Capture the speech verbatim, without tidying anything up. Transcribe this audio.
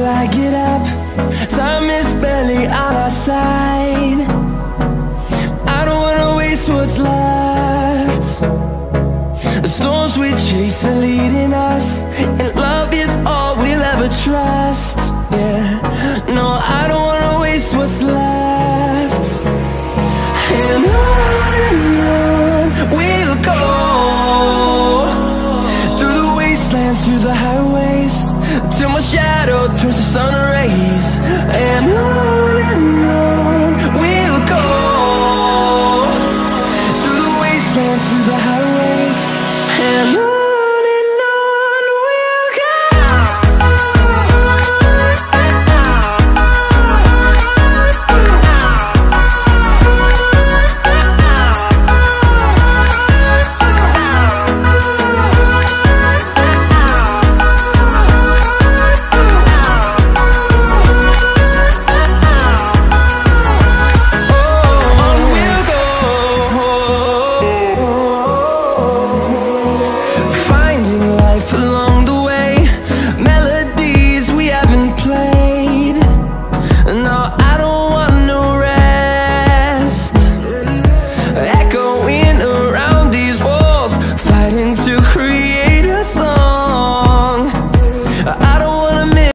till I get up. Time is barely on our side. I don't wanna waste what's left. The storms we chase are leading us, and love is all we'll ever trust. Yeah, no, I don't wanna waste what's left. And on and on we'll go, through the wastelands, through the highways, till my shadow turns to sun rays.